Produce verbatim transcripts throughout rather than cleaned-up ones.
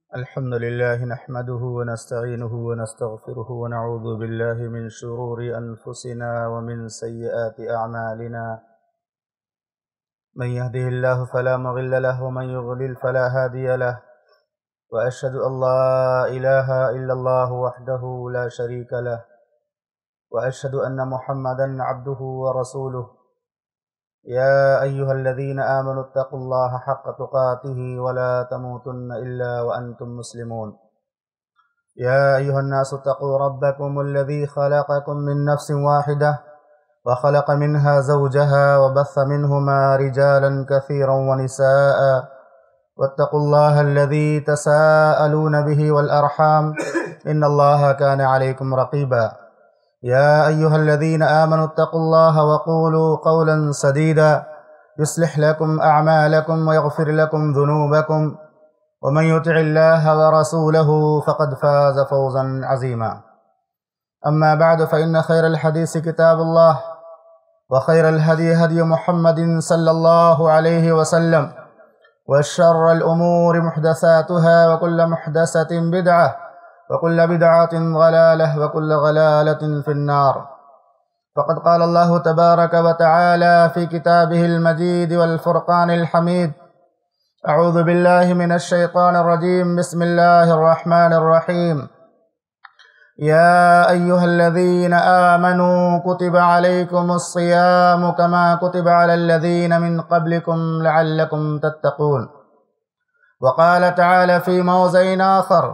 الحمد لله نحمده ونستعينه ونستغفره ونعوذ بالله من شرور أنفسنا ومن سيئات أعمالنا. من يهده الله فلا مضل له ومن يضلل فلا هادي له، وأشهد أن لا إله إلا الله وحده لا شريك له، وأشهد أن محمدا عبده ورسوله. يا أيها الذين آمنوا اتقوا الله حق تقاته ولا تموتن إلا وأنتم مسلمون. يا أيها الناس اتقوا ربكم الذي خلقكم من نفس واحدة وخلق منها زوجها وبث منهما رجالا كثيرا ونساء، واتقوا الله الذي تساءلون به والأرحام إن الله كان عليكم رقيبا. يا أيها الذين آمنوا اتقوا الله وقولوا قولا سديدا يصلح لكم أعمالكم ويغفر لكم ذنوبكم، ومن يطع الله ورسوله فقد فاز فوزا عظيما. أما بعد، فإن خير الحديث كتاب الله، وخير الهدي هدي محمد صلى الله عليه وسلم، وشر الأمور محدثاتها، وكل محدثة بدعة، وكل بدعة ضلالة، وكل ضلالة في النار. فقد قال الله تبارك وتعالى في كتابه المجيد والفرقان الحميد: أعوذ بالله من الشيطان الرجيم، بسم الله الرحمن الرحيم. يا أيها الذين آمنوا كتب عليكم الصيام كما كتب على الذين من قبلكم لعلكم تتقون. وقال تعالى في موضع آخر: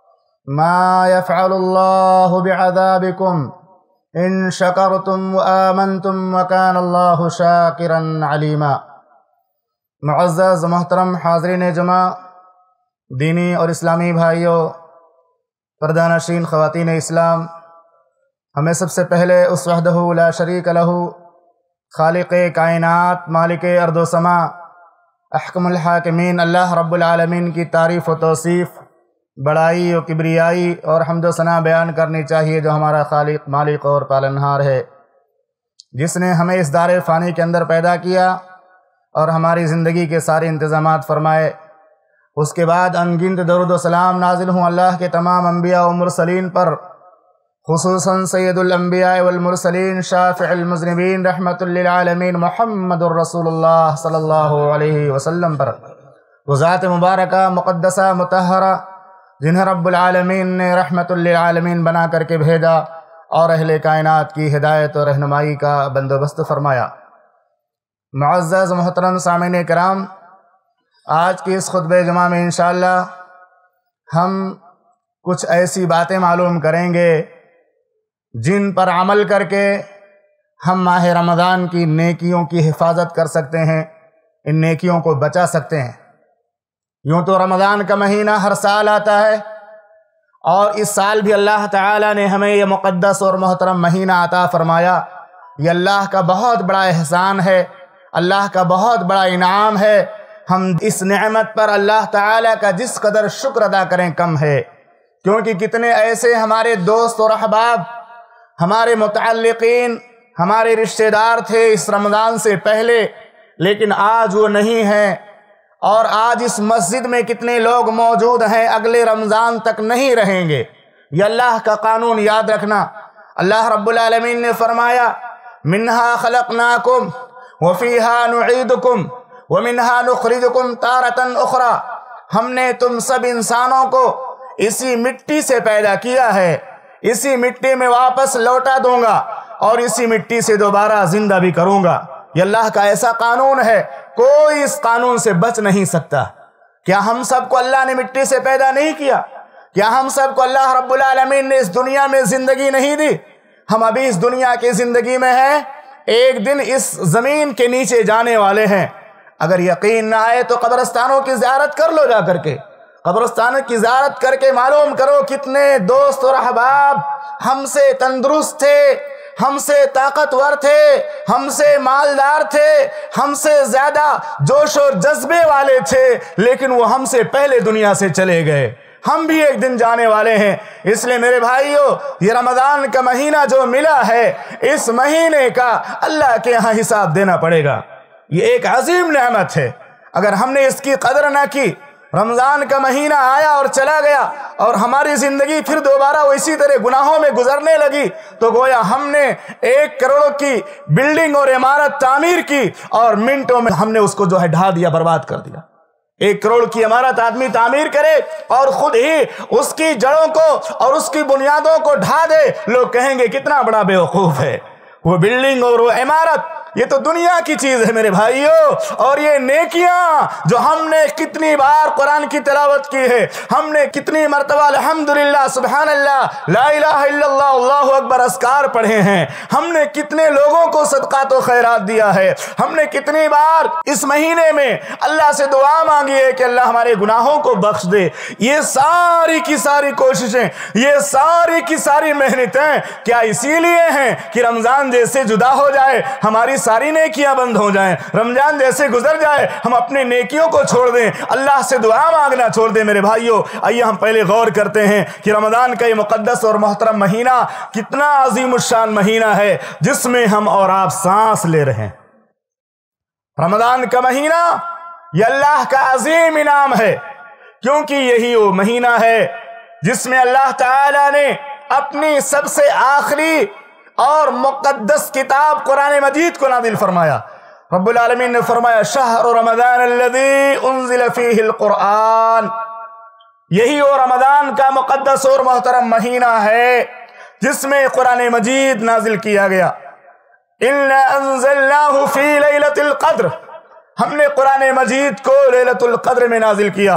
ما يفعل الله بعذابكم إن شكرتم وآمنتم وكان الله شاكرا عليما. معزز محترم حاضرین جمع، دینی اور اسلامی بھائیوں، پردہ نشین خواتین اسلام، ہمیں سب سے پہلے اس وحدہ لا شریک لہ خالق کائنات، مالک ارض و سما، احکم الحاکمین اللہ رب العالمین کی تعریف و توصیف، بڑائی و کبریائی اور حمد و ثنا بیان کرنی چاہیے، جو ہمارا خالق، مالک اور پالنہار ہے، جس نے ہمیں اس دار فانی کے اندر پیدا کیا اور ہماری زندگی کے سارے انتظامات فرمائے۔ اس کے بعد انگنت درود و سلام نازل ہوں اللہ کے تمام انبیاء و مرسلین پر، خصوصاً سید الانبیاء والمرسلین، شافع المذنبین، رحمت للعالمین، محمد الرسول اللہ صلی اللہ علیہ وسلم پر، وہ ذات مبارکہ مقدسہ مطہرہ جنہیں رب العالمین نے رحمت للعالمین بنا کر کے بھیجا اور اہل کائنات کی ہدایت و رہنمائی کا بندوبست فرمایا۔ معزز محترم سامعین کرام، آج کی اس خطبہ جمعہ میں انشاءاللہ ہم کچھ ایسی باتیں معلوم کریں گے جن پر عمل کر کے ہم ماہ رمضان کی نیکیوں کی حفاظت کر سکتے ہیں، ان نیکیوں کو بچا سکتے ہیں۔ یوں تو رمضان کا مہینہ ہر سال آتا ہے، اور اس سال بھی اللہ تعالیٰ نے ہمیں یہ مقدس اور محترم مہینہ عطا فرمایا۔ یہ اللہ کا بہت بڑا احسان ہے، اللہ کا بہت بڑا انعام ہے۔ ہم اس نعمت پر اللہ تعالیٰ کا جس قدر شکر ادا کریں کم ہے، کیونکہ کتنے ایسے ہمارے دوست اور احباب، ہمارے متعلقین، ہمارے رشتہ دار تھے اس رمضان سے پہلے، لیکن آج وہ نہیں ہیں، اور آج اس مسجد میں کتنے لوگ موجود ہیں اگلے رمضان تک نہیں رہیں گے۔ یہ اللہ کا قانون یاد رکھنا۔ اللہ رب العالمین نے فرمایا: منہا خلقناکم وفیہا نعیدکم ومنہا نخرجکم تارۃ اخری۔ ہم نے تم سب انسانوں کو اسی مٹی سے پیدا کیا ہے، اسی مٹی میں واپس لوٹا دوں گا، اور اسی مٹی سے دوبارہ زندہ بھی کروں گا۔ یہ اللہ کا ایسا قانون ہے، کوئی اس قانون سے بچ نہیں سکتا۔ کیا ہم سب کو اللہ نے مٹی سے پیدا نہیں کیا؟ کیا ہم سب کو اللہ رب العالمین نے اس دنیا میں زندگی نہیں دی؟ ہم ابھی اس دنیا کی زندگی میں ہیں، ایک دن اس زمین کے نیچے جانے والے ہیں۔ اگر یقین نہ آئے تو قبرستانوں کی زیارت کر لو، جا کر کے قبرستانوں کی زیارت کر کے معلوم کرو کتنے دوست اور احباب ہم سے تندرست تھے، ہم سے طاقتور تھے، ہم سے مالدار تھے، ہم سے زیادہ جوش و جذبے والے تھے، لیکن وہ ہم سے پہلے دنیا سے چلے گئے۔ ہم بھی ایک دن جانے والے ہیں۔ اس لیے میرے بھائیو، یہ رمضان کا مہینہ جو ملا ہے، اس مہینے کا اللہ کے ہاں حساب دینا پڑے گا۔ یہ ایک عظیم نعمت ہے، اگر ہم نے اس کی قدر نہ کی، رمضان کا مہینہ آیا اور چلا گیا اور ہماری زندگی پھر دوبارہ اسی طرح گناہوں میں گزرنے لگی تو گویا ہم نے ایک کروڑ کی بلڈنگ اور عمارت تعمیر کی اور منٹوں میں ہم نے اس کو جو ہے ڈھا دیا، برباد کر دیا۔ ایک کروڑ کی عمارت آدمی تعمیر کرے اور خود ہی اس کی جڑوں کو اور اس کی بنیادوں کو ڈھا دے، لوگ کہیں گے کتنا بڑا بیوقوف ہے۔ وہ بلڈنگ اور وہ عمارت یہ تو دنیا کی چیز ہے میرے بھائیوں، اور یہ نیکیاں جو ہم نے کتنی بار قرآن کی تلاوت کی ہے، ہم نے کتنی مرتبہ الحمدللہ سبحان اللہ لا الہ الا اللہ اللہ اکبر اذکار پڑھے ہیں، ہم نے کتنے لوگوں کو صدقات و خیرات دیا ہے، ہم نے کتنی بار اس مہینے میں اللہ سے دعا مانگی ہے کہ اللہ ہمارے گناہوں کو بخش دے۔ یہ ساری کی ساری کوششیں، یہ ساری کی ساری محنتیں کیا اسی لیے ہیں کہ رمضان جیسے جدا ہو جائے ہماری ساری نیکیاں بند ہو جائیں، رمضان جیسے گزر جائے ہم اپنے نیکیوں کو چھوڑ دیں، اللہ سے دعا مانگنا چھوڑ دیں؟ میرے بھائیوں، آئیے ہم پہلے غور کرتے ہیں کہ رمضان کا یہ مقدس اور محترم مہینہ کتنا عظیم الشان مہینہ ہے جس میں ہم اور آپ سانس لے رہے ہیں۔ رمضان کا مہینہ یہ اللہ کا عظیم انعام ہے، کیونکہ یہی وہ مہینہ ہے جس میں اللہ تعالی نے اپنی سب سے آخری اور مقدس کتاب قرآن مجید کو نازل فرمایا۔ رب العالمین نے فرمایا شہر رمضان الذی انزل فیہ القرآن، یہی وہ رمضان کا مقدس اور محترم مہینہ ہے جس میں قرآن مجید نازل کیا گیا۔ اِنَّا أَنزَلْنَاهُ فِي لَيْلَةِ الْقَدْرِ، ہم نے قرآن مجید کو لیلۃ القدر میں نازل کیا۔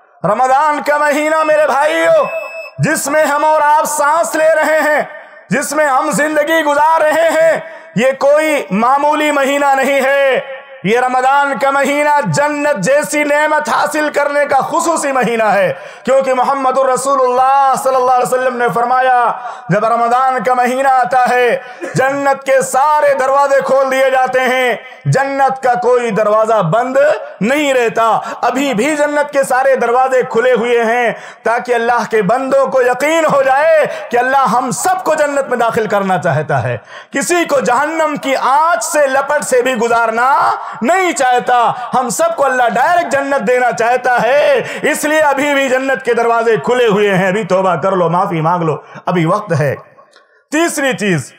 رمضان کا مہینہ میرے بھائیوں جس میں ہم اور آپ سانس لے رہے ہیں، جس میں ہم زندگی گزار رہے ہیں، یہ کوئی معمولی مہینہ نہیں ہے۔ یہ رمضان کا مہینہ جنت جیسی نعمت حاصل کرنے کا خصوصی مہینہ ہے، کیونکہ محمد الرسول اللہ صلی اللہ علیہ وسلم نے فرمایا جب رمضان کا مہینہ آتا ہے جنت کے سارے دروازے کھول دیے جاتے ہیں، جنت کا کوئی دروازہ بند نہیں رہتا، ابھی بھی جنت کے سارے دروازے کھلے ہوئے ہیں تاکہ اللہ کے بندوں کو یقین ہو جائے کہ اللہ ہم سب کو جنت میں داخل کرنا چاہتا ہے، کسی کو جہنم کی آنچ سے لپٹ سے بھی گزارنا نہیں چاہتا، ہم سب کو اللہ ڈائریکٹ جنت دینا چاہتا ہے، اس لیے ابھی بھی جنت کے دروازے کھلے ہوئے ہیں، ابھی توبہ کر لو، معافی مانگ لو، ابھی وقت ہے۔ تیسری چیز،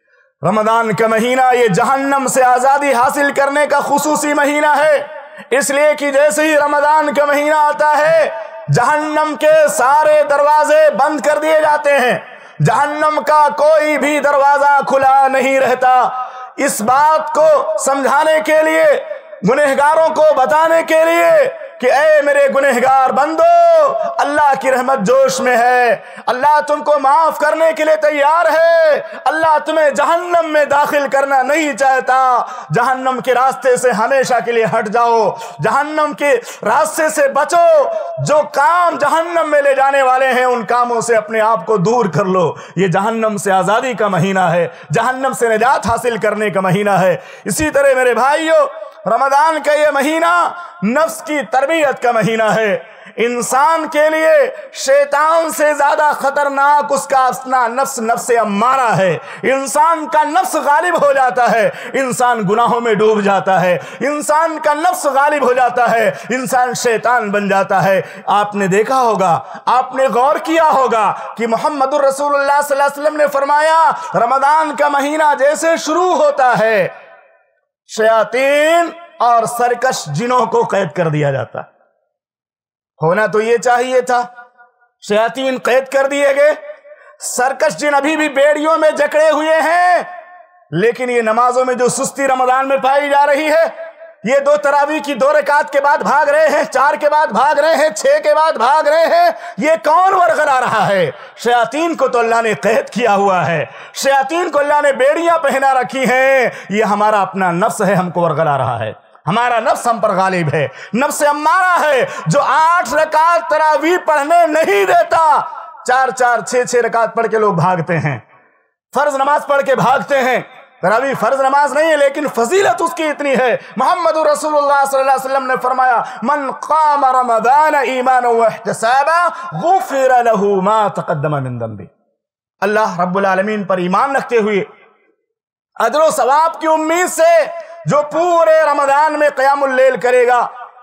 رمضان کا مہینہ یہ جہنم سے آزادی حاصل کرنے کا خصوصی مہینہ ہے، اس لیے کہ جیسے ہی رمضان کا مہینہ آتا ہے جہنم کے سارے دروازے بند کر دیے جاتے ہیں، جہنم کا کوئی بھی دروازہ کھلا نہیں رہتا۔ اس بات کو سمجھانے کے لیے، گنہگاروں کو بتانے کے لیے کہ اے میرے گنہگار بندو، اللہ کی رحمت جوش میں ہے، اللہ تم کو معاف کرنے کے لیے تیار ہے، اللہ تمہیں جہنم میں داخل کرنا نہیں چاہتا، جہنم کے راستے سے ہمیشہ کے لیے ہٹ جاؤ، جہنم کے راستے سے بچو، جو کام جہنم میں لے جانے والے ہیں ان کاموں سے اپنے آپ کو دور کر لو۔ یہ جہنم سے آزادی کا مہینہ ہے، جہنم سے نجات حاصل کرنے کا مہینہ ہے۔ اسی طرح میرے بھائیوں، رمضان کا یہ مہینہ نفس کی تربیت کا مہینہ ہے۔ انسان کے لیے شیطان سے زیادہ خطرناک اس کا اپنا نفس نفس امارہ ہے۔ انسان کا نفس غالب ہو جاتا ہے، انسان گناہوں میں ڈوب جاتا ہے، انسان کا نفس غالب ہو جاتا ہے، انسان شیطان بن جاتا ہے۔ آپ نے دیکھا ہوگا، آپ نے غور کیا ہوگا کہ محمد الرسول اللہ صلی اللہ علیہ وسلم نے فرمایا رمضان کا مہینہ جیسے شروع ہوتا ہے شیاطین اور سرکش جنوں کو قید کر دیا جاتا۔ ہونا تو یہ چاہیے تھا، شیاطین قید کر دیے گئے، سرکش جن ابھی بھی بیڑیوں میں جکڑے ہوئے ہیں، لیکن یہ نمازوں میں جو سستی رمضان میں پائی جا رہی ہے، یہ دو تراویح کی دو رکعت کے بعد بھاگ رہے ہیں، چار کے بعد بھاگ رہے ہیں، چھ کے بعد بھاگ رہے ہیں، یہ کون ورغلا رہا ہے؟ شیاطین کو تو اللہ نے قید کیا ہوا ہے، شیاطین کو اللہ نے بیڑیاں پہنا رکھی ہیں، یہ ہمارا اپنا نفس ہے ہم کو ورغلا رہا ہے، ہمارا نفس ہم پر غالب ہے، نفس امارہ ہے جو آٹھ رکعت تراویح پڑھنے نہیں دیتا، چار چار چھ چھ رکعت پڑھ کے لوگ بھاگتے ہیں، فرض نماز پڑھ کے بھاگتے ہیں۔ تراویح فرض نماز نہیں ہے لیکن فضیلت اس کی اتنی ہے۔ محمد رسول اللہ صلی اللہ علیہ وسلم نے فرمایا من قام رمضان ایمانا واحتسابا غفر له ما تقدم من ذنبه۔ اللہ رب العالمین پر ایمان رکھتے ہوئے اجر و ثواب کی امید سے جو پورے رمضان میں قیام اللیل کرے گا،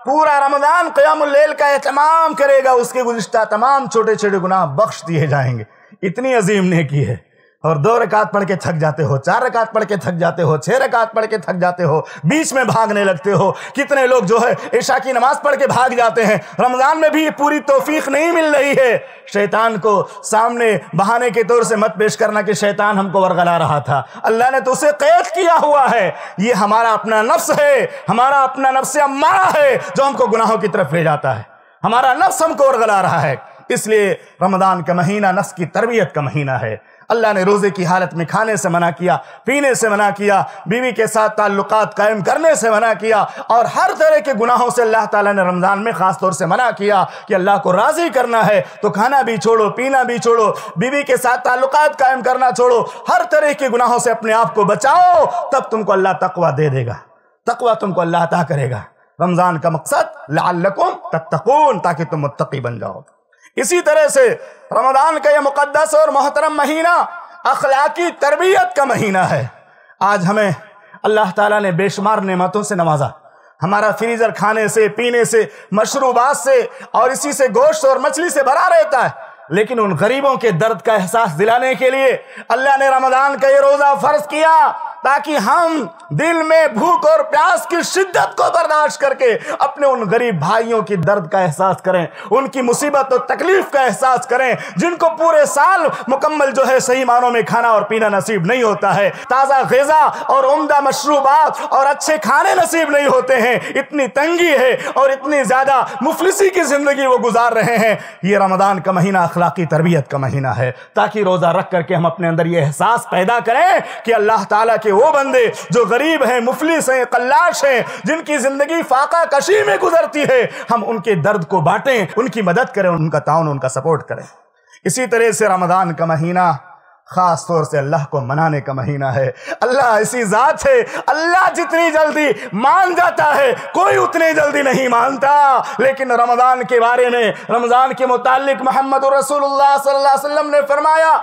پورا رمضان قیام اللیل کا اہتمام کرے گا، اس کے گزشتہ تمام چھوٹے چھوٹے گناہ بخش دیے جائیں گے۔ اتنی عظیم نیکی ہے، اور دو رکعت پڑھ کے تھک جاتے ہو، چار رکعت پڑھ کے تھک جاتے ہو، چھ رکعت پڑھ کے تھک جاتے ہو، بیچ میں بھاگنے لگتے ہو۔ کتنے لوگ جو ہے عشاء کی نماز پڑھ کے بھاگ جاتے ہیں۔ رمضان میں بھی یہ پوری توفیق نہیں مل رہی ہے۔ شیطان کو سامنے بہانے کے طور سے مت پیش کرنا کہ شیطان ہم کو ورغلا رہا تھا، اللہ نے تو اسے قید کیا ہوا ہے۔ یہ ہمارا اپنا نفس ہے، ہمارا اپنا نفس امارہ ہے جو ہم کو گناہوں کی طرف لے جاتا ہے، ہمارا نفس ہم کو ورغلا رہا ہے۔ اس لیے رمضان کا مہینہ نفس کی تربیت کا مہینہ ہے۔ اللہ نے روزے کی حالت میں کھانے سے منع کیا، پینے سے منع کیا، بیوی کے ساتھ تعلقات قائم کرنے سے منع کیا، اور ہر طرح کے گناہوں سے اللہ تعالیٰ نے رمضان میں خاص طور سے منع کیا کہ اللہ کو راضی کرنا ہے تو کھانا بھی چھوڑو، پینا بھی چھوڑو، بیوی کے ساتھ تعلقات قائم کرنا چھوڑو، ہر طرح کے گناہوں سے اپنے آپ کو بچاؤ، تب تم کو اللہ تقوی دے دے گا، تقوی تم کو اللہ عطا کرے گا۔ رمضان کا مقصد لعلکم تتقون، تاکہ تم متقی بن جاؤ۔ اسی طرح سے رمضان کا یہ مقدس اور محترم مہینہ اخلاقی تربیت کا مہینہ ہے۔ آج ہمیں اللہ تعالیٰ نے بے شمار نعمتوں سے نوازا، ہمارا فریزر کھانے سے، پینے سے، مشروبات سے اور اسی سے گوشت اور مچھلی سے بھرا رہتا ہے، لیکن ان غریبوں کے درد کا احساس دلانے کے لیے اللہ نے رمضان کا یہ روزہ فرض کیا تاکہ ہم دل میں بھوک اور پیاس کی شدت کو برداشت کر کے اپنے ان غریب بھائیوں کی درد کا احساس کریں، ان کی مصیبت اور تکلیف کا احساس کریں، جن کو پورے سال مکمل جو ہے صحیح معنوں میں کھانا اور پینا نصیب نہیں ہوتا ہے، تازہ غذا اور عمدہ مشروبات اور اچھے کھانے نصیب نہیں ہوتے ہیں، اتنی تنگی ہے اور اتنی زیادہ مفلسی کی زندگی وہ گزار رہے ہیں۔ یہ رمضان کا مہینہ اخلاقی تربیت کا مہینہ ہے، تاکہ روزہ رکھ کر کے ہم اپنے اندر یہ احساس پیدا کریں کہ اللہ تعالیٰ کے وہ بندے جو غریب ہیں، مفلس ہیں، قلاش ہیں، جن کی زندگی فاقہ کشی میں گزرتی ہے، ہم ان کے درد کو بانٹیں، ان کی مدد کریں، ان کا تعاون، ان کا سپورٹ کریں۔ اسی طرح سے رمضان کا مہینہ خاص طور سے اللہ کو منانے کا مہینہ ہے۔ اللہ ایسی ذات ہے، اللہ جتنی جلدی مان جاتا ہے کوئی اتنی جلدی نہیں مانتا، لیکن رمضان کے بارے میں، رمضان کے متعلق محمد رسول اللہ صلی اللہ علیہ وسلم نے فرمایا،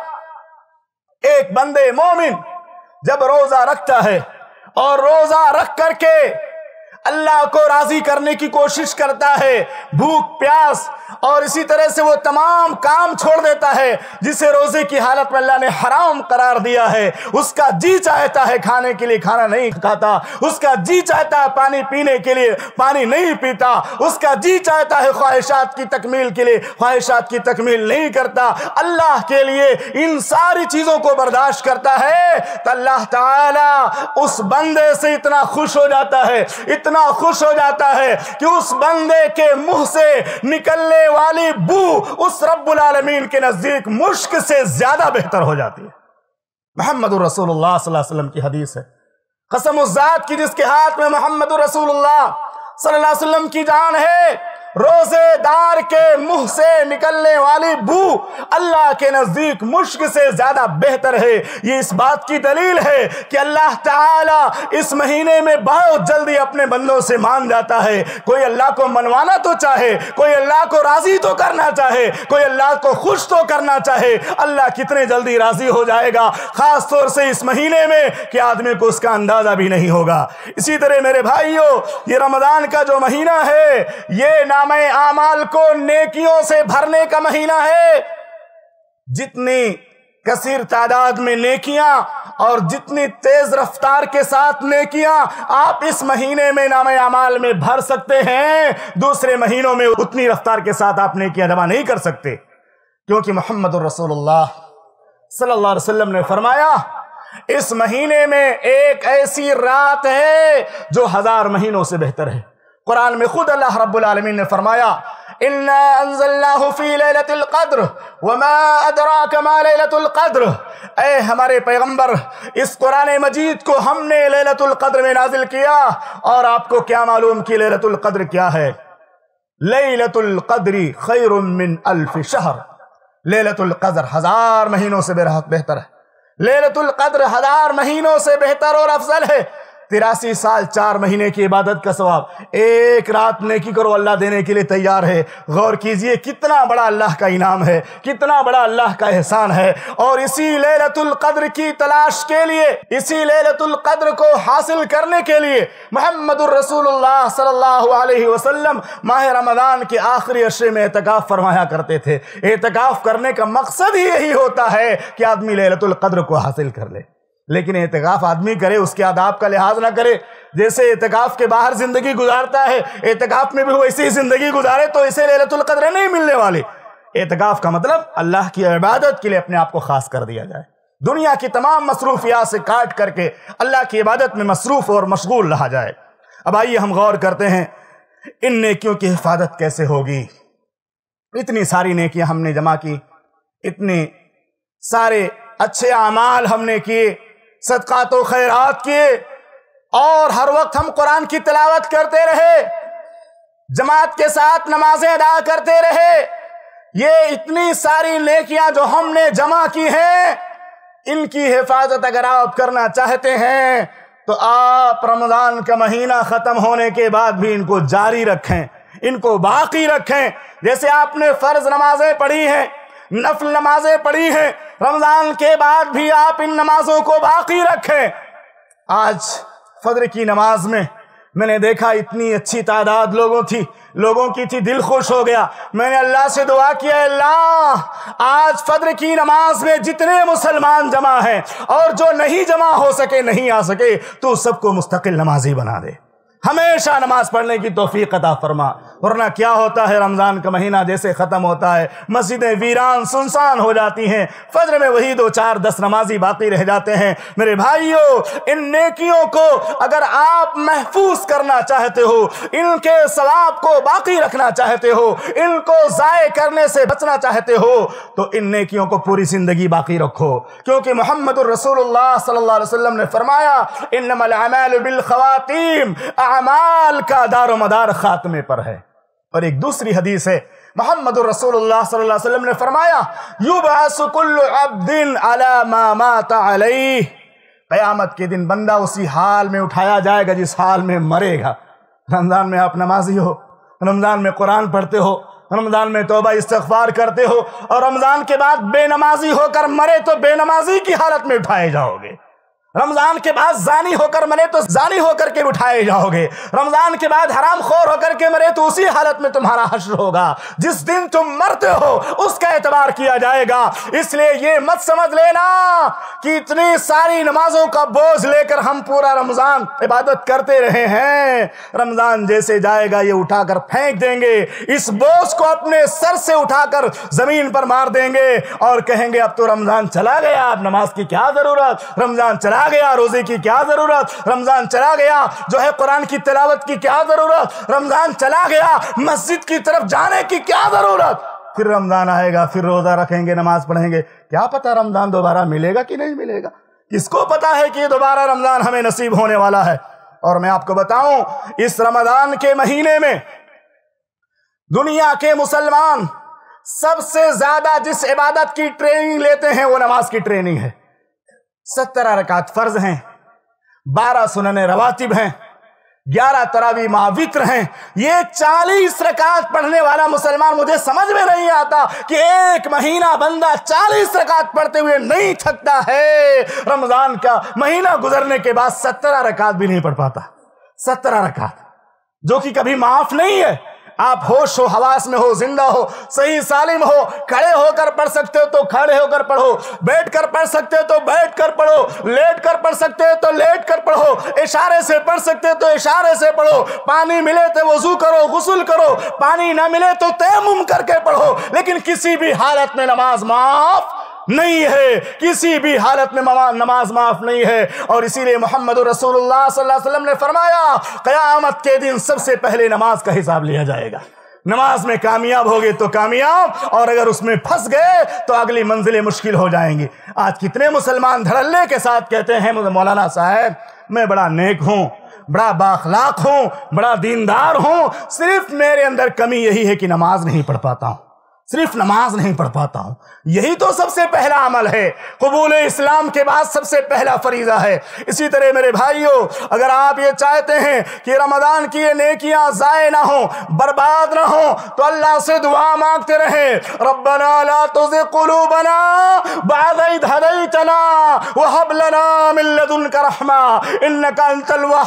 ایک بندے مومن جب روزہ رکھتا ہے اور روزہ رکھ کر کے اللہ کو راضی کرنے کی کوشش کرتا ہے، بھوک پیاس اور اسی طرح سے وہ تمام کام چھوڑ دیتا ہے جسے روزے کی حالت میں اللہ نے حرام قرار دیا ہے، اس کا جی چاہتا ہے کھانے کے لیے کھانا نہیں کھاتا، اس کا جی چاہتا ہے پانی پینے کے لیے پانی نہیں پیتا، اس کا جی چاہتا ہے خواہشات کی تکمیل کے لیے خواہشات کی تکمیل نہیں کرتا، اللہ کے لیے ان ساری چیزوں کو برداشت کرتا ہے، تو اللہ تعالیٰ اس بندے سے اتنا خوش ہو جاتا ہے، اتنا خوش ہو جاتا ہے کہ اس بندے کے منہ سے نکلنے والی بو اس رب العالمین کے نزدیک مشک سے زیادہ بہتر ہو جاتی ہے۔ محمد رسول اللہ صلی اللہ علیہ وسلم کی حدیث ہے، قسم اس ذات کی جس کے ہاتھ میں محمد رسول اللہ صلی اللہ علیہ وسلم کی جان ہے، روزے دار کے منہ سے نکلنے والی بو اللہ کے نزدیک مشک سے زیادہ بہتر ہے۔ یہ اس بات کی دلیل ہے کہ اللہ تعالیٰ اس مہینے میں بہت جلدی اپنے بندوں سے مان جاتا ہے۔ کوئی اللہ کو منوانا تو چاہے، کوئی اللہ کو راضی تو کرنا چاہے، کوئی اللہ کو خوش تو کرنا چاہے، اللہ کتنے جلدی راضی ہو جائے گا، خاص طور سے اس مہینے میں کہ آدمی کو اس کا اندازہ بھی نہیں ہوگا۔ اسی طرح میرے بھائیوں، یہ رمضان کا جو مہینہ ہے یہ نام اعمال کو نیکیوں سے بھرنے کا مہینہ ہے۔ جتنی کثیر تعداد میں نیکیاں اور جتنی تیز رفتار کے ساتھ نیکیاں آپ اس مہینے میں نام اعمال میں بھر سکتے ہیں، دوسرے مہینوں میں اتنی رفتار کے ساتھ آپ نیکیاں جمع نہیں کر سکتے، کیونکہ محمد رسول اللہ صلی اللہ علیہ وسلم نے فرمایا اس مہینے میں ایک ایسی رات ہے جو ہزار مہینوں سے بہتر ہے۔ قرآن میں خود اللہ رب العالمین نے فرمایا اِنَّا أَنزَلْنَاهُ فِي لَيْلَةِ الْقَدْرِ وَمَا أَدْرَاكَ مَا لَيْلَةُ الْقَدْرِ، اے ہمارے پیغمبر اس قرآن مجید کو ہم نے لیلۃ القدر میں نازل کیا، اور آپ کو کیا معلوم کہ لیلۃ القدر کیا ہے؟ لیلۃ القدر خیر من الف شہر، لیلۃ القدر ہزار مہینوں سے بہتر ہے، لیلۃ القدر ہزار مہینوں سے بہتر اور افضل ہے۔ तिरासी साल चार महीने की इबादत का सवाब एक रात नेकी करो, अल्लाह देने के लिए तैयार है। गौर कीजिए कितना बड़ा अल्लाह का इनाम है, कितना बड़ा अल्लाह का एहसान है। और इसी लैलतुल क़द्र की तलाश के लिए, इसी लैलतुल क़द्र को हासिल करने के लिए मुहम्मदुर रसूलुल्लाह सल्लल्लाहु अलैहि वसल्लम माह रमज़ान के आखिरी अशरे में एतकाफ फरमाया करते थे। एतकाफ करने का मकसद ही यही होता है कि आदमी लैलतुल क़द्र को हासिल कर ले। लेकिन एतकाफ आदमी करे, उसके आदाब का लिहाज ना करे। जैसे एतकाफ के बाहर जिंदगी गुजारता है, एतकाफ में भी वैसी जिंदगी गुजारे तो इसे लैलतुल क़द्र नहीं मिलने वाली। एतकाफ का मतलब अल्लाह की इबादत के लिए अपने आप को खास कर दिया जाए, दुनिया की तमाम मसरूफियात से काट करके अल्लाह की इबादत में मसरूफ और मशगूल रहा जाए। अब आइए हम गौर करते हैं इन नेकियों की हिफाजत कैसे होगी। इतनी सारी नेकियां हमने जमा की, इतने सारे अच्छे अमाल हमने किए, सदकात व खैरात किए, और हर वक्त हम कुरान की तिलावत करते रहे, जमात के साथ नमाजें अदा करते रहे। ये इतनी सारी नेकियां जो हमने जमा की हैं, इनकी हिफाजत अगर आप करना चाहते हैं तो आप रमजान का महीना खत्म होने के बाद भी इनको जारी रखें, इनको बाकी रखें। जैसे आपने फर्ज नमाजें पढ़ी हैं, नफल नमाजें पढ़ी हैं, रमजान के बाद भी आप इन नमाजों को बाकी रखें। आज फजर की नमाज में मैंने देखा इतनी अच्छी तादाद लोगों थी लोगों की थी, दिल खुश हो गया। मैंने अल्लाह से दुआ किया, अल्लाह आज फजर की नमाज में जितने मुसलमान जमा हैं और जो नहीं जमा हो सके, नहीं आ सके, तो सबको मुस्तकिल नमाजी बना दे, हमेशा नमाज पढ़ने की तौफीक अता फरमा। वरना क्या होता है, रमजान का महीना जैसे खत्म होता है, मस्जिदें वीरान सुनसान हो जाती हैं, फजर में वही दो चार दस नमाजी बाकी रह जाते हैं। मेरे भाइयों, इन नेकियों को अगर आप महफूज करना चाहते हो, इनके सवाब को बाकी रखना चाहते हो, इनको ज़ाय करने से बचना चाहते हो, तो इन नेकियों को पूरी जिंदगी बाकी रखो। क्योंकि मुहम्मदुर रसूलुल्लाह सल्लल्लाहु अलैहि वसल्लम ने फरमाया, इन्नमल अमालु बिल खवातीम, अमाल का दारो मदार खात्मे पर है। और एक दूसरी हदीस है, मुहम्मदुर रसूलुल्लाह सल्लल्लाहु अलैहि वसल्लम ने फरमाया, युबअसु कुल्लु अब्दिन अला मा माता अलैहि, क़यामत के दिन बंदा उसी हाल में उठाया जाएगा जिस हाल में मरेगा। रमजान में आप नमाजी हो, रमजान में कुरान पढ़ते हो, रमजान में तौबा इस्तिग़फ़ार करते हो, और रमजान के बाद बेनमाजी होकर मरे तो बेनमाजी की हालत में उठाए जाओगे। रमजान के बाद जानी होकर मरे तो जानी होकर के उठाए जाओगे। रमजान के बाद हराम खोर होकर के मरे तो उसी हालत में तुम्हारा हश्र होगा। जिस दिन तुम मरते हो उसका एतबार किया जाएगा। इसलिए ये मत समझ लेना कि इतनी सारी नमाजों का बोझ लेकर हम पूरा रमजान इबादत करते रहे हैं, रमजान जैसे जाएगा ये उठाकर फेंक देंगे, इस बोझ को अपने सर से उठाकर जमीन पर मार देंगे और कहेंगे अब तो रमजान चला गया, अब नमाज की क्या जरूरत, रमजान चला गया, रोजे की क्या जरूरत, रमजान चला गया, जो है कुरान की तिलावत की क्या जरूरत, रमजान चला गया, मस्जिद की तरफ जाने की क्या जरूरत। फिर रमजान आएगा, फिर रोजा रखेंगे, नमाज पढ़ेंगे, क्या पता रमजान दोबारा मिलेगा कि नहीं मिलेगा। किसको पता है कि दोबारा रमजान हमें नसीब होने वाला है। और मैं आपको बताऊं, इस रमजान के महीने में दुनिया के मुसलमान सबसे ज्यादा जिस इबादत की ट्रेनिंग लेते हैं वो नमाज की ट्रेनिंग है। सत्तर रकात फर्ज हैं, बारह सुनने रवातिब हैं, ग्यारह तरावी महावित्र हैं। ये चालीस रकात पढ़ने वाला मुसलमान, मुझे समझ में नहीं आता कि एक महीना बंदा चालीस रकात पढ़ते हुए नहीं थकता है, रमजान का महीना गुजरने के बाद सत्तर रकात भी नहीं पढ़ पाता। सत्तर रकात जो कि कभी माफ नहीं है। आप होश हो, हवास में हो, जिंदा हो, सही सालिम हो, खड़े होकर पढ़ सकते हो तो खड़े होकर पढ़ो, बैठ कर पढ़ सकते हो तो बैठ कर पढ़ो, लेट कर पढ़ सकते हो तो लेट कर पढ़ो, इशारे से पढ़ सकते हो तो इशारे से पढ़ो, पानी मिले तो वजू करो, गुस्ल करो, पानी ना मिले तो तयम्मुम करके पढ़ो। लेकिन किसी भी हालत में नमाज माफ नहीं है, किसी भी हालत में नमाज माफ नहीं है। और इसीलिए मोहम्मद रसूलुल्लाह सल्लल्लाहु अलैहि वसल्लम ने फरमाया, क़यामत के दिन सबसे पहले नमाज का हिसाब लिया जाएगा। नमाज में कामयाब हो गए तो कामयाब, और अगर उसमें फंस गए तो अगली मंजिलें मुश्किल हो जाएंगी। आज कितने मुसलमान धड़ल्ले के साथ कहते हैं, मौलाना साहब मैं बड़ा नेक हूँ, बड़ा बाखलाक हूँ, बड़ा दीनदार हूँ, सिर्फ मेरे अंदर कमी यही है कि नमाज नहीं पढ़ पाता हूँ। صرف نماز نہیں پڑھ پاتا ہوں، یہی تو سب سے پہلا عمل ہے، قبول اسلام کے بعد سب سے پہلا فریضہ ہے۔ اسی طرح میرے بھائیوں، اگر آپ یہ چاہتے ہیں کہ رمضان کی یہ نیکیاں ضائع نہ ہوں، برباد نہ ہوں، تو اللہ سے دعا مانگتے رہیں، ربنا لا تزغ قلوبنا بعد اذ ہدیتنا وہب لنا من لدنک رحمہ انک انت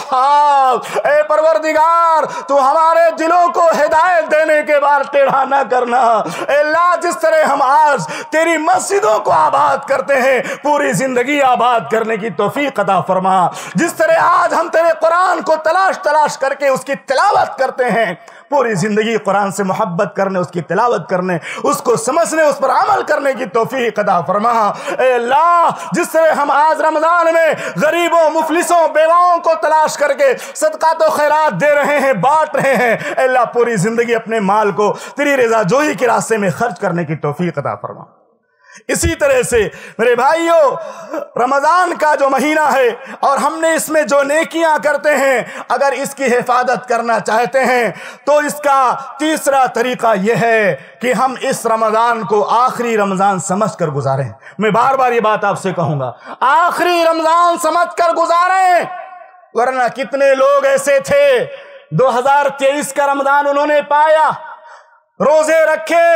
الوہاب۔ اے پروردگار، تو ہمارے دلوں کو ہدایت دینے کے بعد ٹیڑھا نہ کرنا۔ اے اللہ، جس طرح ہم آج تیری مسجدوں کو آباد کرتے ہیں، پوری زندگی آباد کرنے کی توفیق عطا فرما۔ جس طرح آج ہم تیرے قرآن کو تلاش تلاش کر کے اس کی تلاوت کرتے ہیں، پوری زندگی قرآن سے محبت کرنے، اس کی تلاوت کرنے، اس کو سمجھنے، اس پر عمل کرنے کی توفیق عطا فرما۔ اے اللہ، جس طرح ہم آج رمضان میں غریبوں، مفلسوں، بیواؤں کو تلاش کر کے صدقات و خیرات دے رہے ہیں، بانٹ رہے ہیں، اے اللہ پوری زندگی اپنے مال کو تیری رضا جوئی کے راستے میں خرچ کرنے کی توفیق عطا فرما۔ اسی طرح سے میرے بھائیوں، رمضان کا جو مہینہ ہے اور ہم نے اس میں جو نیکیاں کرتے ہیں، اگر اس کی حفاظت کرنا چاہتے ہیں تو اس کا تیسرا طریقہ یہ ہے کہ ہم اس رمضان کو آخری رمضان سمجھ کر گزاریں۔ میں بار بار یہ بات آپ سے کہوں گا، آخری رمضان سمجھ کر گزاریں، ورنہ کتنے لوگ ایسے تھے دو ہزار تیئیس کا رمضان انہوں نے پایا، روزے رکھے،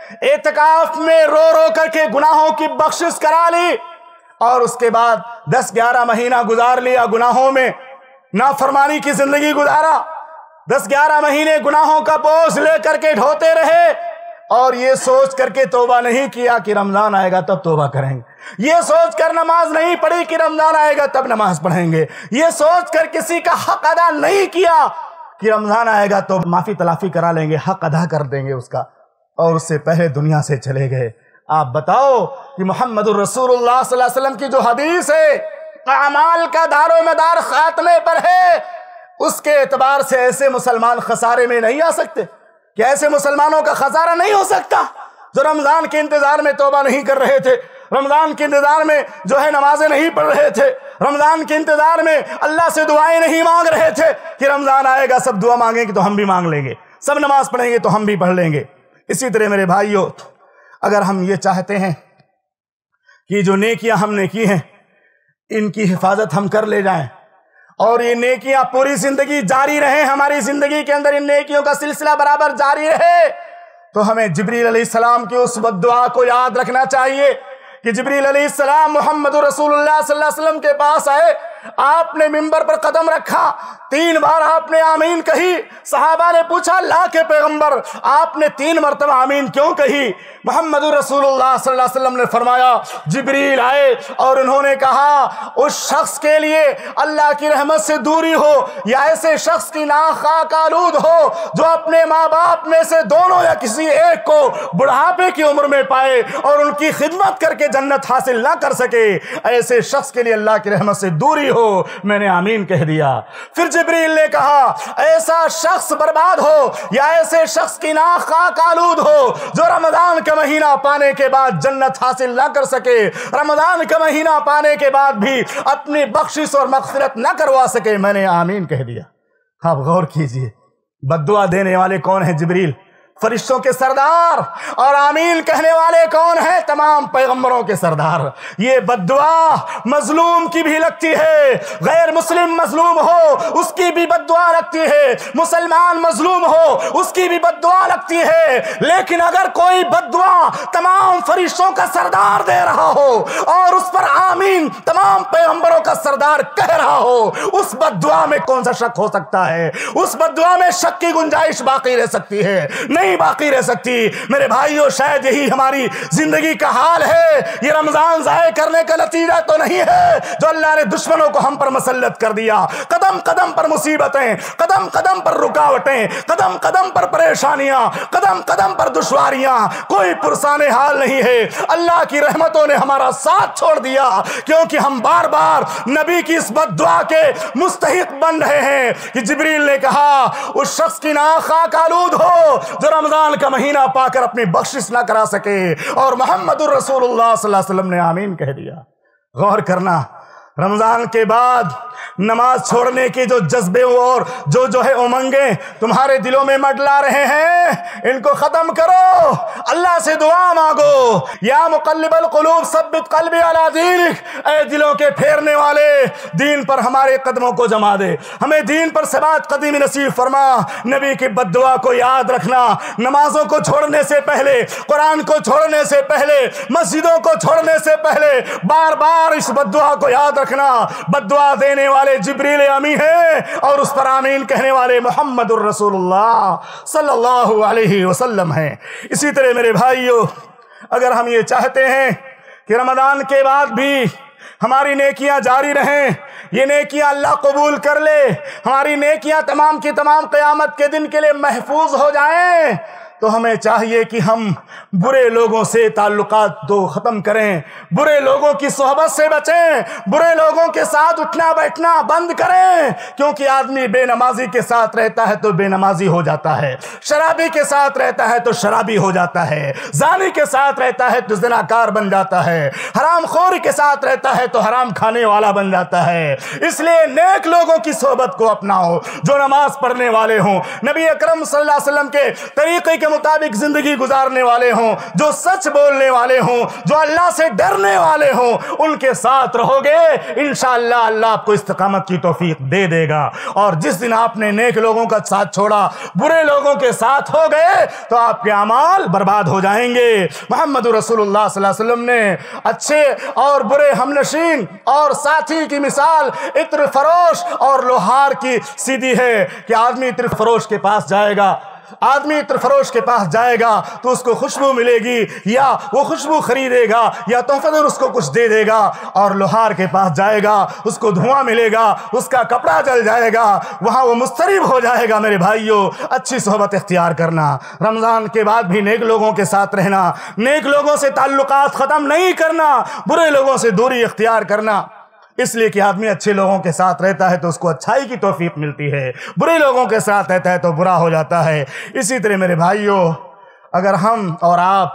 اعتکاف میں رو رو کر کے گناہوں کی بخشش کرا لی، اور اس کے بعد دس گیارہ مہینہ گزار لیا گناہوں میں، نافرمانی کی زندگی گزارا، دس گیارہ مہینے گناہوں کا بوجھ لے کر کے ڈھوتے رہے، اور یہ سوچ کر کے توبہ نہیں کیا کہ رمضان آئے گا تب توبہ کریں گے، یہ سوچ کر نماز نہیں پڑھی کہ رمضان آئے گا تب نماز پڑھیں گے، یہ سوچ کر کسی کا حق ادا نہیں کیا کہ رمضان آئے گا تو معافی تلافی کرا لیں گے، حق ادا کر دیں گے اس کا، اور اس سے پہلے دنیا سے چلے گئے۔ آپ بتاؤ کہ محمد الرسول اللہ صلی اللہ علیہ وسلم کی جو حدیث ہے، اعمال کا دار و مدار خاتمے پر ہے، اس کے اعتبار سے ایسے مسلمان خسارے میں نہیں آ سکتے، کہ ایسے مسلمانوں کا خسارہ نہیں ہو سکتا جو رمضان کے انتظار میں توبہ نہیں کر رہے تھے، رمضان کے انتظار میں جو ہے نمازیں نہیں پڑھ رہے تھے، رمضان کے انتظار میں اللہ سے دعائیں نہیں مانگ رہے تھے کہ رمضان آئے گا سب دعا مانگیں گے تو ہم بھی مانگ لیں گے، سب نماز پڑھیں گے تو ہم بھی پڑھ لیں گے۔ اسی طرح میرے بھائیوں، اگر ہم یہ چاہتے ہیں کہ جو نیکیاں ہم نے کی ہیں ان کی حفاظت ہم کر لے جائیں اور یہ نیکیاں پوری زندگی جاری رہیں، ہماری زندگی کے اندر ان نیکیوں کا سلسلہ برابر جاری رہے، تو ہمیں جبریل علیہ السلام کی اس بددعا کو یاد رکھنا چاہیے کہ جبریل علیہ السلام محمد رسول اللہ صلی اللہ علیہ وسلم کے پاس آئے، آپ نے منبر پر قدم رکھا، تین بار آپ نے آمین کہی، صحابہ نے پوچھا اللہ کے پیغمبر آپ نے تین مرتبہ آمین کیوں کہی؟ محمد رسول اللہ صلی اللہ علیہ وسلم نے فرمایا جبریل آئے اور انہوں نے کہا اس شخص کے لیے اللہ کی رحمت سے دوری ہو یا ایسے شخص کی ناک خاک آلود ہو جو اپنے ماں باپ میں سے دونوں یا کسی ایک کو بڑھاپے کی عمر میں پائے اور ان کی خدمت کر کے جنت حاصل نہ کر سکے، ایسے شخص کے لیے اللہ کی رحمت سے دوری ہو۔ میں نے آمین کہہ دیا۔ پھر جبریل نے کہا ایسا شخص برباد ہو یا ایسے شخص کی ناک خاک آلود ہو جو رمضان کا مہینہ پانے کے بعد جنت حاصل نہ کر سکے، رمضان کا مہینہ پانے کے بعد بھی اپنی بخشش اور مغفرت نہ کروا سکے۔ میں نے آمین کہہ دیا۔ آپ غور کیجئے، بد دعا دینے والے کون ہیں؟ جبریل، فرشتوں کے سردار، اور آمین کہنے والے کون ہیں؟ تمام پیغمبروں کے سردار۔ یہ بد دعا مظلوم کی بھی لگتی ہے، غیر مسلم مظلوم ہو اس کی بھی بد دعا لگتی ہے، مسلمان مظلوم ہو اس کی بھی بد دعا لگتی ہے، لیکن اگر کوئی بد دعا تمام فرشتوں کا سردار دے رہا ہو اور اس پر آمین تمام پیغمبروں کا سردار کہہ رہا ہو، اس بد دعا میں کون سا شک ہو سکتا ہے؟ اس بد دعا میں شک کی گنجائش باقی رہ سکتی ہے؟ نہیں باقی رہ سکتی۔ میرے بھائیوں، شاید یہی ہماری زندگی کا حال ہے۔ یہ رمضان ضائع کرنے کا نتیجہ تو نہیں ہے جو اللہ نے دشمنوں کو ہم پر مسلط کر دیا، قدم قدم پر مصیبتیں، قدم قدم پر رکاوٹیں، قدم قدم پر پریشانیاں، قدم قدم پر دشواریاں، کوئی پرسان حال نہیں ہے۔ اللہ کی رحمتوں نے ہمارا ساتھ چھوڑ دیا کیونکہ ہم بار بار نبی کی اس بد دعا کے مستحق بن رہے ہیں کہ جبریل نے کہا اس شخص کی ناک خاک آلود ہو جو رمضان کا مہینہ پا کر اپنی بخشش نہ کرا سکے، اور محمد الرسول اللہ صلی اللہ علیہ وسلم نے آمین کہہ دیا۔ غور کرنا، رمضان کے بعد نماز چھوڑنے کے جو جذبے اور جو جو ہے امنگیں تمہارے دلوں میں مڈلا رہے ہیں، ان کو ختم کرو، اللہ سے دعا مانگو۔ یا مقلب القلوب ثبت قلبی علی دینک، اے دلوں کے پھیرنے والے دین پر ہمارے قدموں کو جما دے، ہمیں دین پر ثبات قدمی نصیب فرما۔ نبی کی بد دعا کو یاد رکھنا، نمازوں کو چھوڑنے سے پہلے، قرآن کو چھوڑنے سے پہلے، مسجدوں کو چھوڑنے سے پہلے بار بار اس بد دعا کو یاد رکھنا۔ بد دعا دینے والے جبریل امی ہیں اور اس پر آمین کہنے والے محمد الرسول اللہ صلی اللہ علیہ وسلم ہیں۔ اسی طرح میرے بھائیو، اگر ہم یہ چاہتے ہیں کہ رمضان کے بعد بھی ہماری نیکیاں جاری رہیں، یہ نیکیاں اللہ قبول کر لے، ہماری نیکیاں تمام کی تمام قیامت کے دن کے لیے محفوظ ہو جائیں، تو ہمیں چاہیے کہ ہم برے لوگوں سے تعلقات دو ختم کریں، برے لوگوں کی صحبت سے بچیں، برے لوگوں کے ساتھ اٹھنا بیٹھنا بند کریں، کیونکہ آدمی بے نمازی کے ساتھ رہتا ہے تو بے نمازی ہو جاتا ہے، شرابی کے ساتھ رہتا ہے تو شرابی ہو جاتا ہے، زانی کے ساتھ رہتا ہے تو زناکار بن جاتا ہے، حرام خور کے ساتھ رہتا ہے تو حرام کھانے والا بن جاتا ہے۔ اس لیے نیک لوگوں کی صحبت کو اپناؤ، جو نماز پڑھنے والے ہوں، نبی اکرم صلی اللہ علیہ وسلم کے طریقے کے مطابق زندگی گزارنے والے ہوں، جو سچ بولنے والے ہوں، جو اللہ سے ڈرنے والے ہوں، ان کے ساتھ رہو گے، انشاءاللہ اللہ آپ کو استقامت کی توفیق دے دے گا۔ اور جس دن آپ نے نیک لوگوں کا ساتھ چھوڑا، برے لوگوں کے ساتھ ہو گئے، تو آپ کے اعمال برباد ہو جائیں گے۔ محمد رسول اللہ صلی اللہ علیہ وسلم نے اچھے اور برے ہمنشین اور ساتھی کی مثال عطر فروش اور لوہار کی سیدھی ہے کہ آدمی عطر فروش کے پاس جائے گا، آدمی عطر فروش کے پاس جائے گا تو اس کو خوشبو ملے گی، یا وہ خوشبو خریدے گا یا تحفہ اس کو کچھ دے دے گا، اور لوہار کے پاس جائے گا اس کو دھواں ملے گا، اس کا کپڑا جل جائے گا، وہاں وہ مضطرب ہو جائے گا۔ میرے بھائیو، اچھی صحبت اختیار کرنا، رمضان کے بعد بھی نیک لوگوں کے ساتھ رہنا، نیک لوگوں سے تعلقات ختم نہیں کرنا، برے لوگوں سے دوری اختیار کرنا، اس لیے کہ آدمی اچھے لوگوں کے ساتھ رہتا ہے تو اس کو اچھائی کی توفیق ملتی ہے، برے لوگوں کے ساتھ رہتا ہے تو برا ہو جاتا ہے۔ اسی طرح میرے بھائیو، اگر ہم اور آپ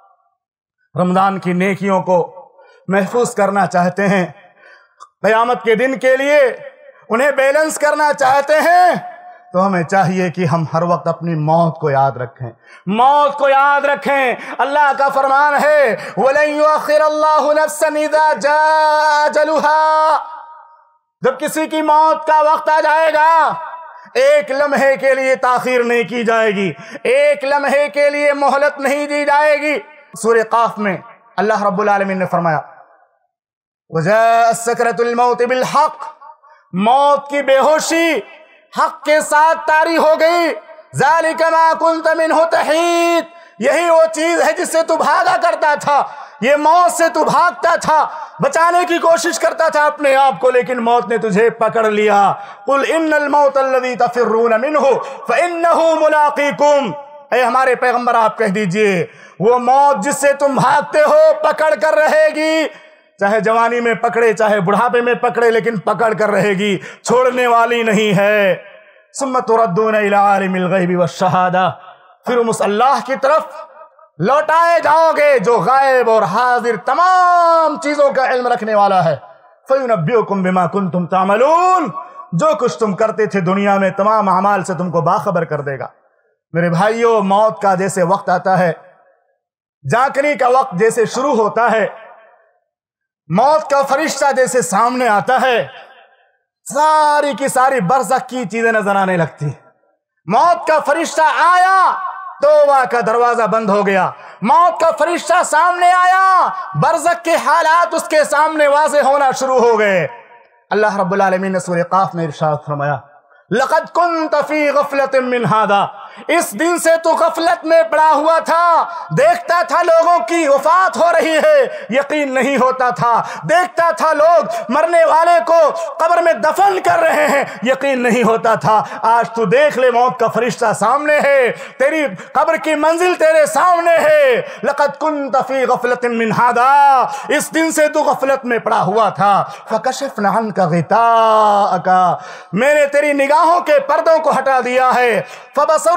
رمضان کی نیکیوں کو محفوظ کرنا چاہتے ہیں، قیامت کے دن کے لیے انہیں بیلنس کرنا چاہتے ہیں، تو ہمیں چاہیے کہ ہم ہر وقت اپنی موت کو یاد رکھیں، موت کو یاد رکھیں۔ اللہ کا فرمان ہے وَلَن يُؤَخِّرَ اللَّهُ نَفْسًا إِذَا جَاءَ أَجَلُهَا، جب کسی کی موت کا وقت آ جائے گا، ایک لمحے کے لیے تاخیر نہیں کی جائے گی، ایک لمحے کے لیے مہلت نہیں دی جائے گی۔ سورہ قاف میں اللہ رب العالمین نے فرمایا وَجَاءَتْ سَكْرَةُ الْمَوْتِ بِالْحَقِّ، موت کی بے ہوشی حق کے ساتھ طاری ہو گئی۔ ذَلِكَ مَا كُنْتَ مِنْهُ تَحِيدٌ، یہی وہ چیز ہے جس سے تو بھاگا کرتا تھا، یہ موت سے تو بھاگتا تھا، بچانے کی کوشش کرتا تھا اپنے آپ کو، لیکن موت نے تجھے پکڑ لیا۔ قُلْ إِنَّ الْمَوْتَ الَّذِي تَفِرُّونَ مِنْهُ فَإِنَّهُ مُلَاقِيكُمْ، اے ہمارے پیغمبر آپ کہہ دیجئے، وہ موت جس سے تم بھاگتے ہو پکڑ کر رہے گی، چاہے جوانی میں پکڑے چاہے بڑھاپے میں پکڑے، لیکن پکڑ کر رہے گی، چھوڑنے والی نہیں ہے۔ ثم تردون الى عالم الغیب والشہادہ، پھر اس اللہ کی طرف لوٹائے جاؤ گے جو غائب اور حاضر تمام چیزوں کا علم رکھنے والا ہے۔ فَيُنَبِّئُكُم بِمَا كُنتُمْ تَعْمَلُونَ، جو کچھ تم کرتے تھے دنیا میں تمام اعمال سے تم کو باخبر کر دے گا۔ میرے بھائیو، موت کا جیسے وقت آتا ہے، جاگنے کا وقت جیسے شروع ہوتا ہے، موت کا فرشتہ جیسے سامنے آتا ہے، ساری کی ساری برزخ کی چیزیں نظر آنے لگتی۔ موت کا فرشتہ آیا، توبہ کا دروازہ بند ہو گیا، موت کا فرشتہ سامنے آیا، برزخ کے حالات اس کے سامنے واضح ہونا شروع ہو گئے۔ اللہ رب العالمین نے سورہ قاف میں ارشاد فرمایا لَقَدْ كُنْتَ فِي غَفْلَةٍ مِّنْ هَذَا، اس دن سے تو غفلت میں پڑا ہوا تھا، دیکھتا تھا لوگوں کی وفات ہو رہی ہے، یقین نہیں ہوتا تھا، دیکھتا تھا لوگ مرنے والے کو قبر میں دفن کر رہے ہیں، یقین نہیں ہوتا تھا۔ آج تو دیکھ لے، موت کا فرشتہ سامنے ہے، تیری قبر کی منزل تیرے سامنے ہے۔ لَقَدْ كُنْتَ فِي غَفْلَةٍ مِّنْ هَذَا، اس دن سے تو غفلت میں پڑا ہوا تھا۔ فَكَشَفْنَا عَنْكَ غِطَاءَكَ، میں نے تیری نگاہوں کے پردوں کو ہٹا دیا ہے۔ فَبَصَرُكَ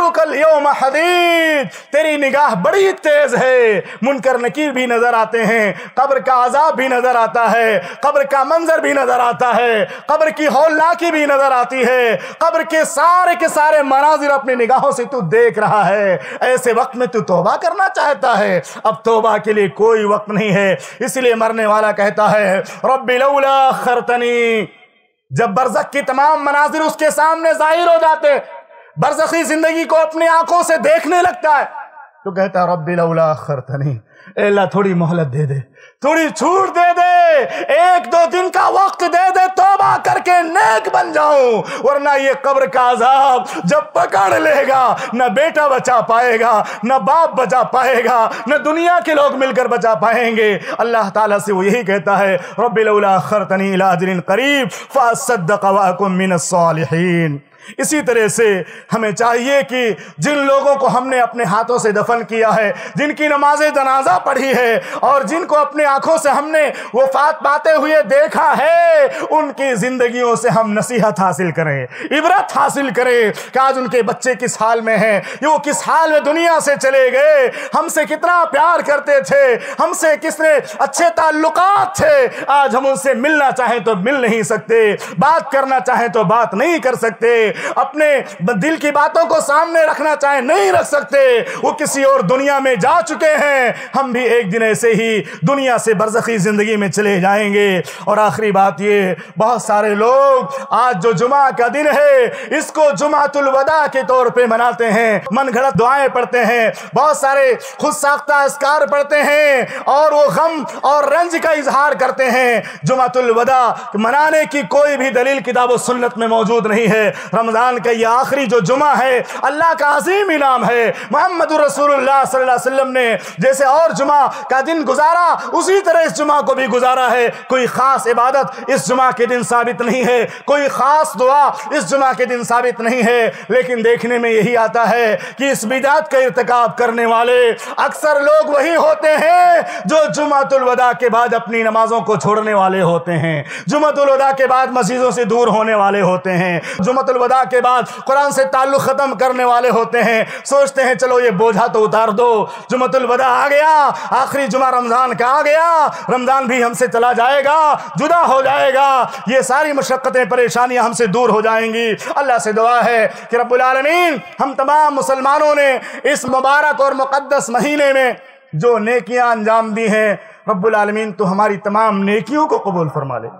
بصرک اليوم حدید، تیری نگاہ بڑی تیز ہے، منکر نکیر بھی نظر آتے ہیں، قبر کا عذاب بھی نظر آتا ہے، قبر کا منظر بھی نظر آتا ہے، قبر کی ہولناکی بھی نظر آتی ہے، قبر کے سارے کے سارے مناظر اپنی نگاہوں سے تو دیکھ رہا ہے۔ ایسے وقت میں تو توبہ کرنا چاہتا ہے، اب توبہ کے لیے کوئی وقت نہیں ہے، اس لیے مرنے والا کہتا ہے رب لولا اخرتنی، جب برزخ کی تمام مناظر اس کے سامنے ظاہر ہو جاتے، برزخی زندگی کو اپنی آنکھوں سے دیکھنے لگتا ہے، تو کہتا ہے رب لولا اخرتنی، اے اللہ تھوڑی مہلت دے دے، تھوڑی چھوٹ دے دے، ایک دو دن کا وقت دے دے، توبہ کر کے نیک بن جاؤں، ورنہ یہ قبر کا عذاب جب پکڑ لے گا، نہ بیٹا بچا پائے گا، نہ باپ بچا پائے گا، نہ دنیا کے لوگ مل کر بچا پائیں گے۔ اللہ تعالیٰ سے وہ یہی کہتا ہے رب لولا اخرتنی الی اجل قریب فاصدق واکن من الصالحین۔ اسی طرح سے ہمیں چاہیے کہ جن لوگوں کو ہم نے اپنے ہاتھوں سے دفن کیا ہے، جن کی نماز جنازہ پڑھی ہے اور جن کو اپنے آنکھوں سے ہم نے وفات پاتے ہوئے دیکھا ہے، ان کی زندگیوں سے ہم نصیحت حاصل کریں، عبرت حاصل کریں کہ آج ان کے بچے کس حال میں ہیں، یہ وہ کس حال میں دنیا سے چلے گئے، ہم سے کتنا پیار کرتے تھے، ہم سے کس نے اچھے تعلقات تھے، آج ہم ان سے ملنا چاہیں تو مل نہیں سکتے، بات کرنا چاہیں تو بات نہیں کر سکتے، اپنے دل کی باتوں کو سامنے رکھنا چاہیں نہیں رکھ سکتے، وہ کسی اور دنیا میں جا چکے ہیں، ہم بھی ایک دن ایسے ہی دنیا سے برزخی زندگی میں چلے جائیں گے۔ اور آخری بات یہ، بہت سارے لوگ آج جو جمعہ کا دن ہے اس کو جمعۃ الوداع کے طور پہ مناتے ہیں، من گھڑت دعائیں پڑھتے ہیں، بہت سارے خود ساختہ اذکار پڑھتے ہیں اور وہ غم اور رنج کا اظہار کرتے ہیں۔ جمعۃ الوداع منانے کی کوئی بھی دلیل کتاب و سنت میں موجود نہیں ہے۔ رمضان کا یہ آخری جو جمعہ ہے اللہ کا عظیم انعام ہے، محمد رسول اللہ صلی اللہ علیہ وسلم نے جیسے اور جمعہ کا دن گزارا اسی طرح اس جمعہ کو بھی گزارا ہے، کوئی خاص عبادت اس جمعہ کے دن ثابت نہیں ہے، کوئی خاص دعا اس جمعہ کے دن ثابت نہیں ہے، لیکن دیکھنے میں یہی آتا ہے کہ اس بدعت کا ارتکاب کرنے والے اکثر لوگ وہی ہوتے ہیں جو جمعۃ الوداع کے بعد اپنی نمازوں کو چھوڑنے والے ہوتے ہیں، جمعۃ الوداع کے بعد مسجدوں سے دور ہونے والے ہوتے ہیں، جمعۃ الوداع کے بعد قرآن سے تعلق ختم کرنے والے ہوتے ہیں، سوچتے ہیں چلو یہ بوجھا تو اتار دو، جمعۃ الوداع آ گیا، آخری جمعہ رمضان کا آ گیا، رمضان بھی ہم سے چلا جائے گا، جدا ہو جائے گا، یہ ساری مشقتیں پریشانیاں ہم سے دور ہو جائیں گی۔ اللہ سے دعا ہے کہ رب العالمین ہم تمام مسلمانوں نے اس مبارک اور مقدس مہینے میں جو نیکیاں انجام دی ہیں، رب العالمین تو ہماری تمام نیکیوں کو قبول فرما لے۔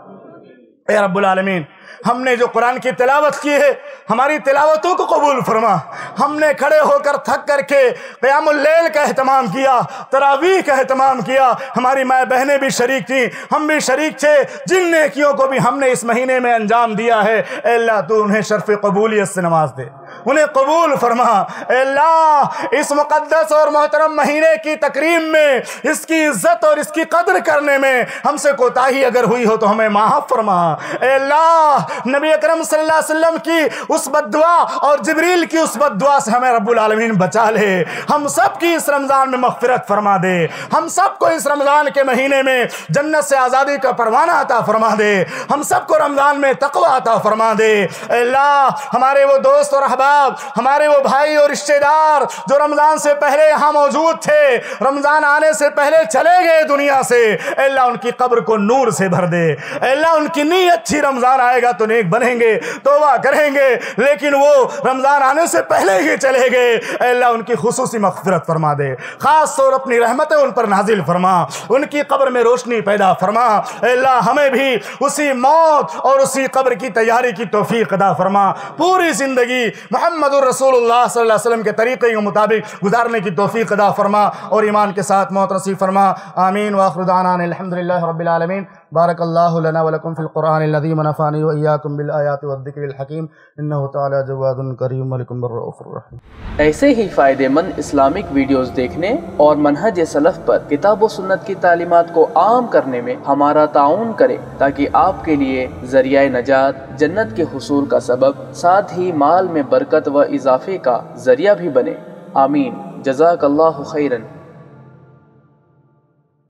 اے رب العالمین ہم نے جو قرآن کی تلاوت کی ہے ہماری تلاوتوں کو قبول فرما، ہم نے کھڑے ہو کر تھک کر کے قیام اللیل کا اہتمام کیا، تراویح کا اہتمام کیا، ہماری مائیں بہنیں بھی شریک تھیں، ہم بھی شریک تھے، جن نیکیوں کو بھی ہم نے اس مہینے میں انجام دیا ہے، اے اللہ تو انہیں شرف قبولیت سے نواز دے، انہیں قبول فرما۔ اے اللہ اس مقدس اور محترم مہینے کی تکریم میں، اس کی عزت اور اس کی قدر کرنے میں ہم سے کوتاہی اگر ہوئی ہو تو ہمیں معاف فرما۔ اے اللہ نبی اکرم صلی اللہ علیہ وسلم کی اس بد دعا اور جبریل کی اس بد دعا سے ہمیں رب العالمین بچا لے، ہم سب کی اس رمضان میں مغفرت فرما دے، ہم سب کو اس رمضان کے مہینے میں جنت سے آزادی کا پروانہ عطا فرما دے، ہم سب کو رمضان میں تقوی عطا فرما دے۔ اے اللہ ہمارے وہ دوست اور احباب، ہمارے وہ بھائی اور رشتہ دار جو رمضان سے پہلے یہاں موجود تھے، رمضان آنے سے پہلے چلے گئے دنیا سے، اے اللہ ان کی قبر کو نور سے بھر دے، اے اللہ ان کی نیت تھی رمضان آئے گا تو نیک بنیں گے، توبہ کریں گے، لیکن وہ رمضان آنے سے پہلے ہی چلے گئے، اے اللہ ان کی خصوصی مغفرت فرما دے، خاص طور اپنی رحمتیں ان پر نازل فرما، ان کی قبر میں روشنی پیدا فرما۔ اے اللہ ہمیں بھی اسی موت اور اسی قبر کی تیاری کی توفیق عطا فرما، پوری زندگی محمد الرسول اللہ صلی اللہ علیہ وسلم کے طریقے کے مطابق گزارنے کی توفیق عطا فرما اور ایمان کے ساتھ موت نصیب فرما۔ آمین وآخر دعوانا الحمدللہ رب العالمین۔ بارک اللہ لنا ولکم فی القرآن العظیم ونفعنی وإیاکم بالآیات والذکر الحکیم انہ تعالی جواد کریم ولکم الرؤوف الرحیم۔ ایسے ہی فائدہ مند اسلامک ویڈیوز دیکھنے اور منہج سلف پر کتاب و سنت کی تعلیمات کو عام کرنے میں ہمارا تعاون کریں تاکہ آپ کے لیے ذریعہ نجات، جنت کے حصول کا سبب، ساتھ ہی مال میں برکت و اضافے کا ذریعہ بھی بنے۔ آمین۔ جزاک اللہ خیرن۔